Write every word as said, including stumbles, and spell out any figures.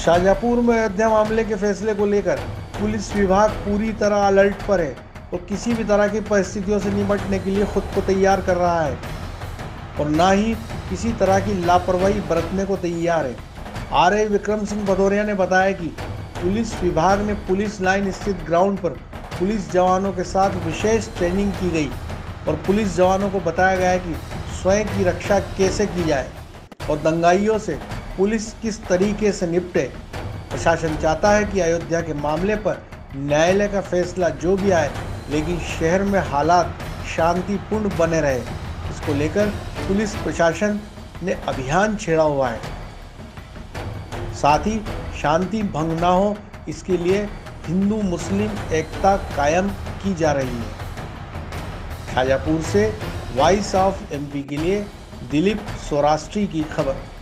शाजापुर में अयोध्या मामले के फैसले को लेकर पुलिस विभाग पूरी तरह अलर्ट पर है और किसी भी तरह की परिस्थितियों से निपटने के लिए खुद को तैयार कर रहा है और ना ही किसी तरह की लापरवाही बरतने को तैयार है। आर आई विक्रम सिंह भदौरिया ने बताया कि पुलिस विभाग ने पुलिस लाइन स्थित ग्राउंड पर पुलिस जवानों के साथ विशेष ट्रेनिंग की गई और पुलिस जवानों को बताया गया है कि स्वयं की रक्षा कैसे की जाए और दंगाइयों से पुलिस किस तरीके से निपटे। प्रशासन चाहता है कि अयोध्या के मामले पर न्यायालय का फैसला जो भी आए, लेकिन शहर में हालात शांतिपूर्ण बने रहे। इसको लेकर पुलिस प्रशासन ने अभियान छेड़ा हुआ है। साथ ही शांति भंग ना हो, इसके लिए हिंदू मुस्लिम एकता कायम की जा रही है। शाजापुर से वॉइस ऑफ एमपी के लिए दिलीप सौराष्ट्री की खबर।